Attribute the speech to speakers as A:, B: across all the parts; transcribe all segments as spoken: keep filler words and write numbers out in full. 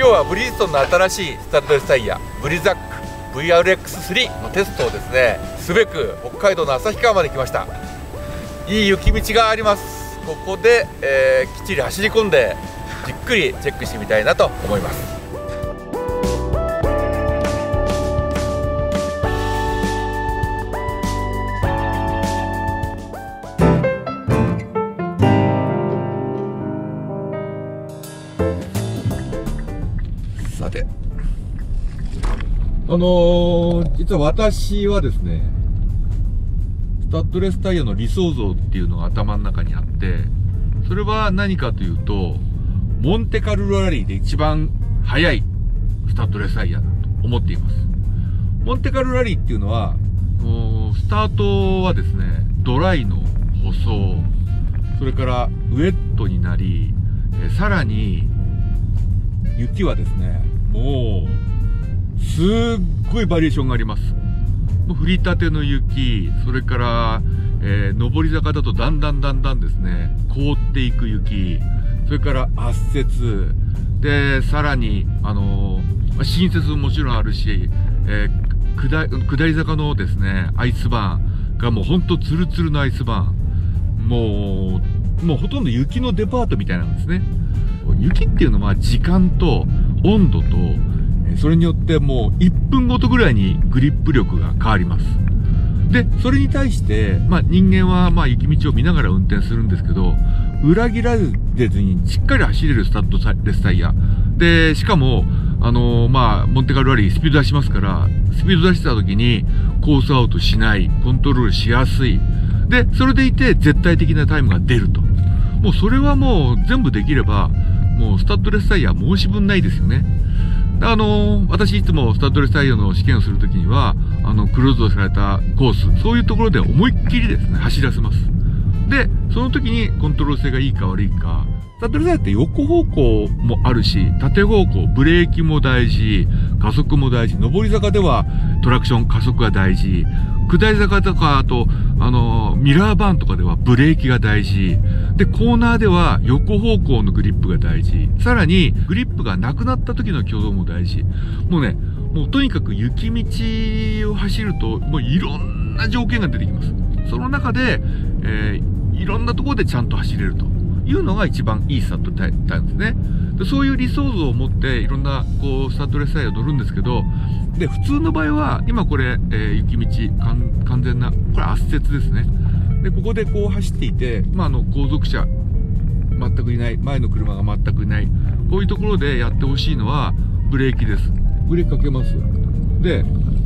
A: 今日はブリヂストンの新しいスタッドレスタイヤブリザック ブイアールエックススリー のテストをですねすべく北海道の旭川まで来ました。いい雪道があります。ここで、えー、きっちり走り込んでじっくりチェックしてみたいなと思います。さて、あのー、実は私はですねスタッドレスタイヤの理想像っていうのが頭の中にあって、それは何かというとモンテカルロラリーで一番速いスタッドレスタイヤだと思っています。モンテカルロラリーっていうのはスタートはですねドライの舗装、それからウェットになり、えさらに雪はですねもうすっごいバリエーションがあります。降りたての雪、それから、えー、上り坂だとだんだんだんだんですね凍っていく雪、それから圧雪で、さらにあのー、新雪ももちろんあるし、えー、下, 下り坂のですねアイスバーンがもうほんとツルツルのアイスバーン、もうもうほとんど雪のデパートみたいなんですね。雪っていうのは時間と温度とそれによってもういっぷんごとぐらいにグリップ力が変わります。で、それに対して、まあ人間はまあ雪道を見ながら運転するんですけど、裏切られずにしっかり走れるスタッドレスタイヤ。で、しかも、あのー、まあモンテカルラリースピード出しますから、スピード出した時にコースアウトしない、コントロールしやすい。で、それでいて絶対的なタイムが出ると。もうそれはもう全部できれば、もうスタッドレスタイヤ申し分ないですよね。あのー、私いつもスタッドレスタイヤの試験をするときには、あの、クローズドされたコース、そういうところで思いっきりですね、走らせます。で、その時にコントロール性がいいか悪いか、スタッドレスタイヤって横方向もあるし、縦方向、ブレーキも大事、加速も大事、上り坂ではトラクション、加速が大事、下り坂とか、あと、あのー、ミラーバーンとかではブレーキが大事。で、コーナーでは横方向のグリップが大事。さらに、グリップがなくなった時の挙動も大事。もうね、もうとにかく雪道を走ると、もういろんな条件が出てきます。その中で、えー、いろんなところでちゃんと走れるというのが一番いいスタッドタイヤですね。で、そういう理想像を持って、いろんな、こう、スタッドレスタイヤを乗るんですけど、で、普通の場合は、今これ、えー、雪道、完全な、これ圧雪ですね。で、ここでこう走っていて、まあ、あの、後続車、全くいない、前の車が全くいない、こういうところでやってほしいのは、ブレーキです。ブレーキかけます。で、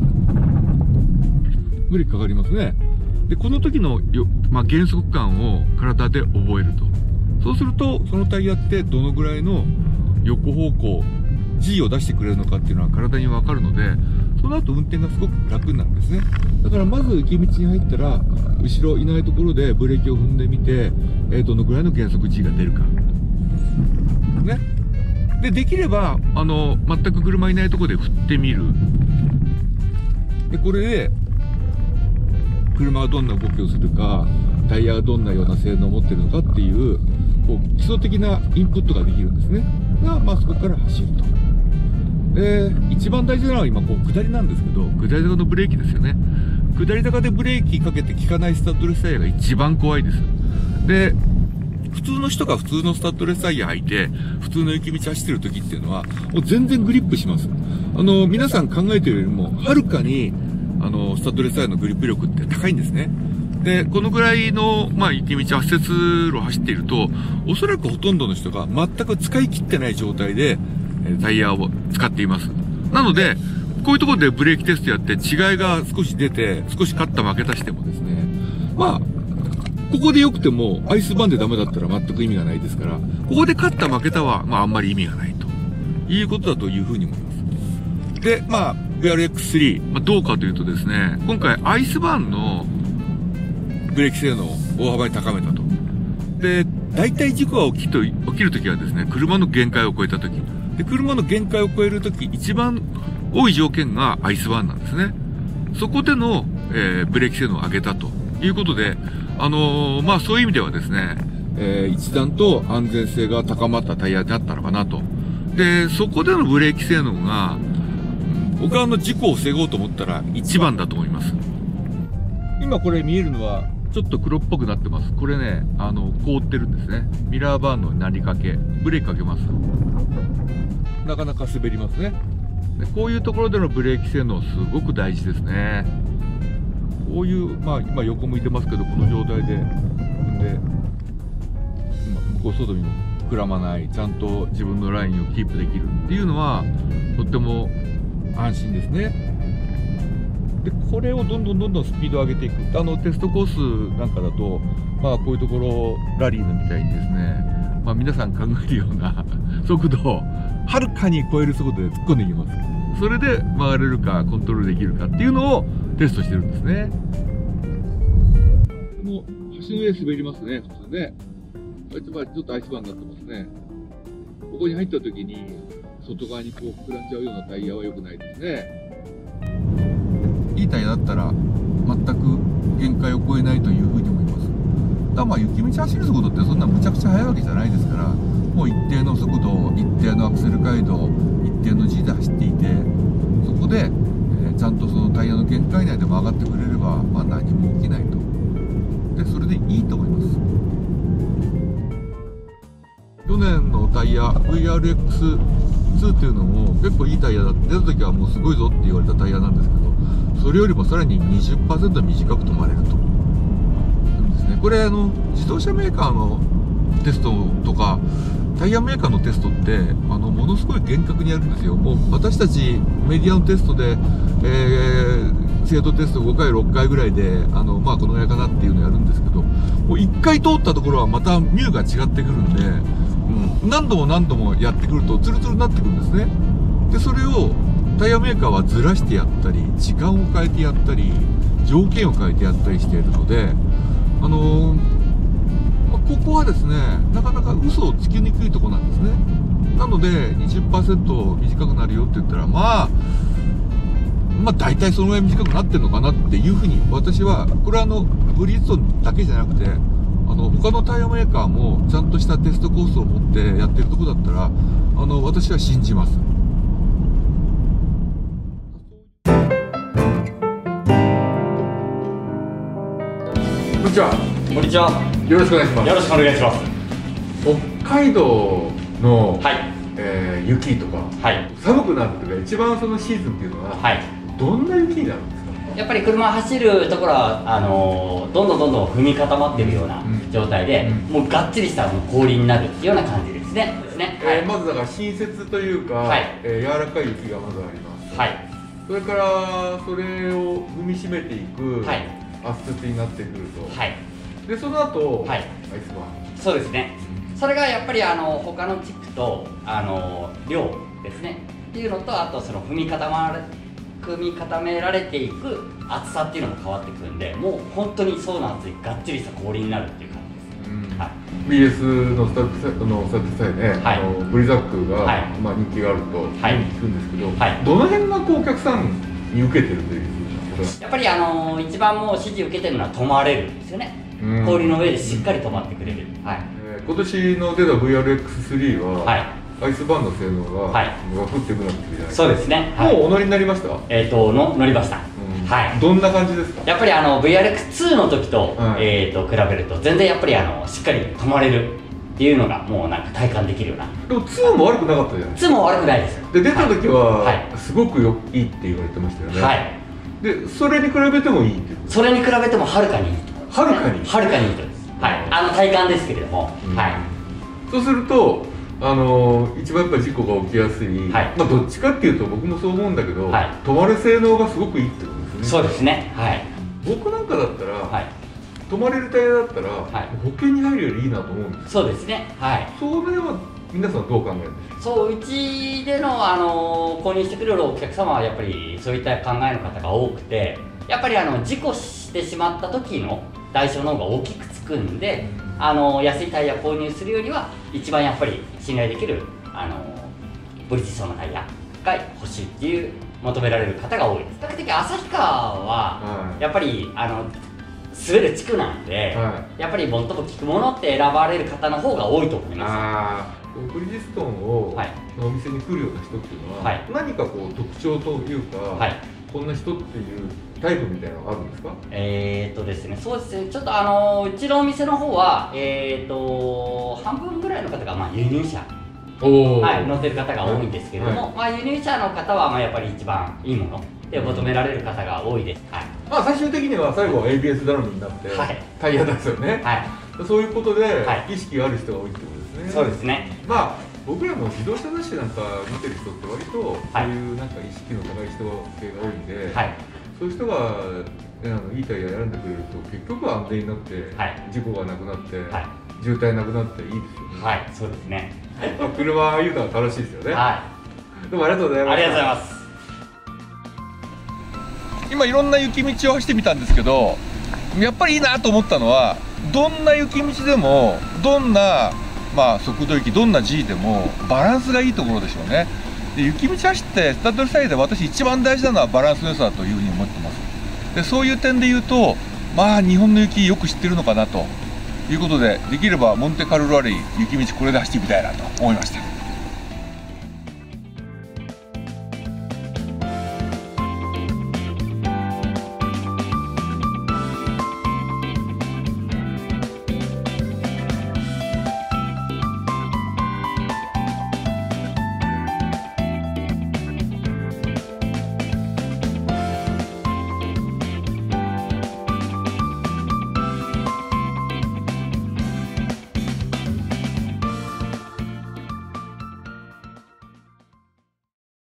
A: ブレーキかかりますね。で、この時のよ、まあ、減速感を体で覚えると。そうすると、そのタイヤってどのぐらいの横方向、G を出してくれるのかっていうのは体にわかるので、その後運転がすごく楽になるんですね。だからまず雪道に入ったら、後ろいないところでブレーキを踏んでみて、えー、どのぐらいの減速 G が出るか。ね。で、できれば、あの、全く車いないところで振ってみる。で、これで、車がどんな動きをするか、タイヤがどんなような性能を持っているのかっていう、こう、基礎的なインプットができるんですね。が、まあそこから走ると。で、一番大事なのは今こう下りなんですけど、下り坂のブレーキですよね。下り坂でブレーキかけて効かないスタッドレスタイヤが一番怖いです。で、普通の人が普通のスタッドレスタイヤ履いて、普通の雪道走ってる時っていうのは、もう全然グリップします。あの、皆さん考えてるよりも、はるかに、あの、スタッドレスタイヤのグリップ力って高いんですね。で、このぐらいの、まあ、雪道、圧雪路を走っていると、おそらくほとんどの人が全く使い切ってない状態で、タイヤを使っています。なので、こういうところでブレーキテストやって違いが少し出て、少し勝った負けたしてもですね、まあ、ここで良くても、アイスバーンでダメだったら全く意味がないですから、ここで勝った負けたは、まあ、あんまり意味がないということだというふうに思います。で、まあ、ブイアールエックススリー、まあ、どうかというとですね、今回アイスバーンのブレーキ性能を大幅に高めたと。で、大体事故が起きと起きるときはですね、車の限界を超えたとき。で、車の限界を超えるとき、一番多い条件がアイスバーンなんですね。そこでの、えー、ブレーキ性能を上げたということで、あのー、まあそういう意味ではですね、えー、一段と安全性が高まったタイヤになったのかなとでそこでのブレーキ性能が僕はあの事故を防ごうと思ったら一番だと思います。今これ見えるのはちょっと黒っぽくなってます。これね、あの凍ってるんですね。ミラーバーのなりかけ、ブレーキかけます。なかなか滑りますね。でこういうところでのブレーキ性能すごく大事ですね。こういう、まあ今横向いてますけど、この状態で踏んで、今向こう外にもくらまない、ちゃんと自分のラインをキープできるっていうのはとっても安心ですね。でこれをどんどんどんどんスピードを上げていく。あのテストコースなんかだと、まあ、こういうところラリーのみたいにですね、まあ、皆さん考えるような速度をはるかに超える速度で突っ込んでいきます。それで曲がれるかコントロールできるかっていうのをテストしてるんですね。もう橋の上滑りますね、普通ね。あいつはちょっとアイスバーンになってますね。ここに入った時に外側にこう膨らんじゃうようなタイヤは良くないですね。いいタイヤだったら全く限界を超えないというふうに思います。だからまあ雪道走る速度ってそんなむちゃくちゃ速いわけじゃないですから、もう一定の速度、一定のアクセル街道、一定の G で走っていて、そこで、えー、ちゃんとそのタイヤの限界内でも上がってくれれば、まあ、何も起きないと。でそれでいいと思います。去年のタイヤ ブイアールエックスツー っていうのも結構いいタイヤだって、出た時はもうすごいぞって言われたタイヤなんですけど、それよりもさらに にじゅっパーセント 短く止まれるとですね。これあの自動車メーカーのテストとかタイヤメーカーのテストってあのものすごい厳格にやるんですよ。もう私たちメディアのテストで、えー、精度テストごかいろっかいぐらいであの、まあ、このぐらいかなっていうのをやるんですけど、もういっかい通ったところはまたミューが違ってくるんで、うん、何度も何度もやってくるとツルツルになってくるんですね。でそれをタイヤメーカーはずらしてやったり、時間を変えてやったり、条件を変えてやったりしているので、あのーまあ、ここはですね、なかなか嘘をつきにくいところなんですね。なので にじゅっパーセント 短くなるよって言ったら、まあまあ大体そのぐらい短くなってるのかなっていうふうに私は、これはあのブリヂストンだけじゃなくて、あの他のタイヤメーカーもちゃんとしたテストコースを持ってやってるところだったら、あの私は信じます。こんにちは。
B: こんにちは。
A: よろしくお願いします。
B: よろしくお願いします。
A: 北海道の、
B: はい、
A: えー、雪とか、はい、寒くなるというか一番そのシーズンっていうのは、はい、どんな雪になるんですか？
B: やっぱり車走るところはあのー、どんどんどんどん踏み固まってるような状態で、うんうん、もうがっちりしたもう氷になるっていうような感じですね。ですね。はい、
A: えー、まずだから新雪というか、はい、えー、柔らかい雪がまずあります。はい。それからそれを踏みしめていく、はい、圧雪になってくると。はい。でその後、はい、アイスバーン。そうですね。それがやっぱりあの他の地区とあの量ですねっていうのと、あとその踏み固まる組み固められていく厚さっていうのも変わってくるんで、もう本当に層の厚いがっちりした氷になるっていう感じです。うん、はい、ビーエス のスタッフのスタッフさえね、はい、あのブリザックが、はい、まあ人気があると聞くんですけど、はい、どの辺がこうお客さんに受けてるというふうな。やっぱりあの一番もう支持受けてるのは止まれるんですよね。氷の上でしっかり止まってくれる。はい。えー、今年の出た ブイアールエックススリー は、はい、アイスバーンの性能が、はい、が降ってくるなってくるじゃないですか。そうですね。はい、もうお乗りになりました？えっとの乗りました。うん、はい。どんな感じですか？やっぱりあの ブイアールエックスツー の時と、はい、えっと比べると全然やっぱりあのしっかり止まれるっていうのがもうなんか体感できるような。でもツーも悪くなかったじゃないですか。ツーも悪くないです。で出た時は、はい、すごくよいいって言われてましたよね。はい。でそれに比べてもいいっていう。それに比べてもはるかにいいと。はるかにはるかにいいとです。はい。あの体感ですけれども、うん、はい。そうするとあのー、一番やっぱり事故が起きやすい、はい、まあどっちかっていうと僕もそう思うんだけど、はい、止まる性能がすごくいいってことですね。そうですね。はい。僕なんかだったら、はい、止まれるタイヤだったら、はい、保険に入るよりいいなと思うんです。そうですね。はい。その辺は皆さんどう考えるんですか？そう、うちでの、あのー、購入してくれるお客様はやっぱりそういった考えの方が多くて、やっぱりあの事故してしまった時の代償の方が大きくつくんで、うん、あの安いタイヤ購入するよりは一番やっぱり信頼できるあのブリヂストンのタイヤが欲しいっていう求められる方が多いです。比較的旭川はやっぱりあの
B: 滑る地区なんで、
A: は
B: やっぱり最も効くものって選ばれる方の方が多いと思いま
A: ああ、ブリヂストンを、
B: はい、
A: お店に来るような人っていうのは、
B: はい、
A: 何かこう特徴というか、はい、こんな人っていうタイプみたいなのがあるんですか？
B: えーとですね、そうですね、ちょっとあのうちのお店の方は、えーと半分ぐらいの方がまあ輸入車、はい、乗ってる方が多いんですけれども、はい、まあ、輸入車の方はまあやっぱり一番いいもので求められる方が多いです。はい、
A: まあ最終的には最後は エービーエス 頼みになって、はい、タイヤですよね。はい、そういうことで、はい、意識がある人が多いってことですね。
B: そうですね。ま
A: あ僕らも自動車雑誌なんか見てる人って割とそういうなんか意識の高い人系が多いんで、はい、そういう人が、ね、あのいいタイヤ選んでくれると結局は安全になって、はい、事故がなくなって、はい、渋滞なくなっていいですよね。
B: はい、そうですね。
A: 車言うのは楽しいですよね。
B: はい。
A: どうもありがとうございます。
B: ありがとうございます。
A: 今いろんな雪道を走ってみたんですけど、やっぱりいいなと思ったのは、どんな雪道でもどんなまあ速度域、どんな G でもバランスがいいところでしょうね。で雪道走ってスタッドレスタイヤで私一番大事なのはバランスの良さだというふうに思ってます。でそういう点で言うと、まあ日本の雪よく知ってるのかなということで、できればモンテカルロラリー雪道これで走ってみたいなと思いました。